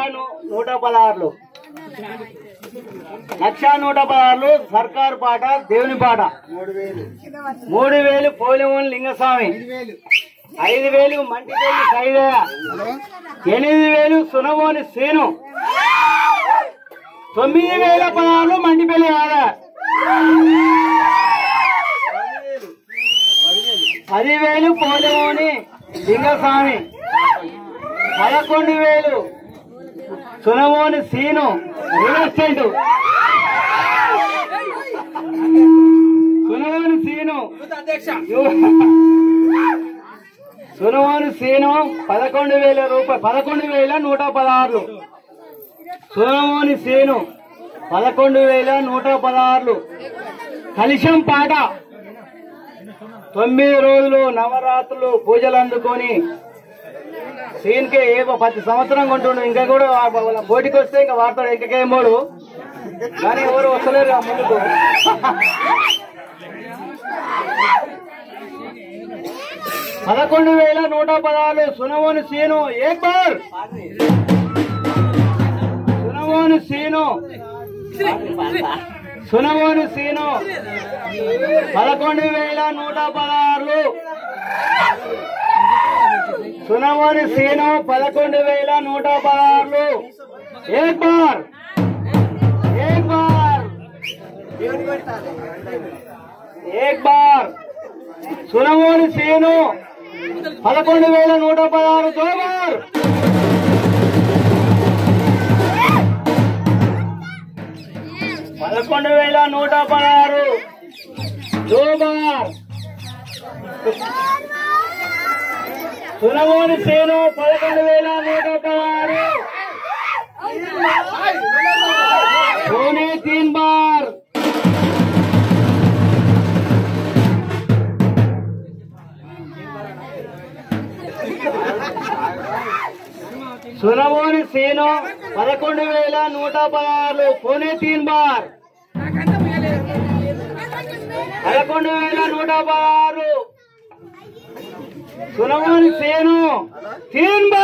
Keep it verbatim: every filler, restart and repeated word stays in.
నూట పదహారులు లక్ష నూట పదహారులు సర్కారు పాట దేవుని పాట మూడు వేలు పోలిమోని లింగస్వామి ఐదు వేలు మంటిపల్లి సైదయ్య ఎనిమిది వేలు సునమోని శ్రీను తొమ్మిది వేల పదహారులు మంటిపల్లి ఆదా పదివేలు పోలిమోని లింగస్వామి పదకొండు వేలు సునమోని శ్రీను రియల్ ఎస్టేట్ సునమోని శ్రీను సునమోని శ్రీను పదకొండు వేల రూపాయలు పదకొండు వేల నూట పదహారులు సునమోని శ్రీను పదకొండు వేల నూట పదహారులు కలిశం పాట తొమ్మిది రోజులు నవరాత్రులు పూజలు అందుకొని సీన్కే ఏ ప్రతి సంవత్సరం కొంటుండు ఇంకా కూడా పోటీకి వస్తే ఇంకా వాడతాడు ఇంకేమోడు కానీ ఎవరు వస్తలేరు ముందుకు పదకొండు వేల నూట పదహారు సునమోని సీను ఏక్ బార్ సునమోని సీను సునమోని సీను పదకొండు వేల నూట పదహారులు సునమోని సీను పదకొండు వేల నూట పదహారులు ఏక్ బార్ ఏక్ బార్ ఏక్ బార్ సునమోని సీను పదకొండు వేల నూట పదహారు దో బార్ పదకొండు వేల నూట పదహారు దో బార్ సునమోని సీను పదకొండు వేల నూట పదహారు పోనే తీన్ బార్ సునమోని సీను పదకొండు వేల నూట పదహారు పోనే తీన్ బార్ పదకొండు వేల నూట పదహారు సునమోని సీను తీన్ బార్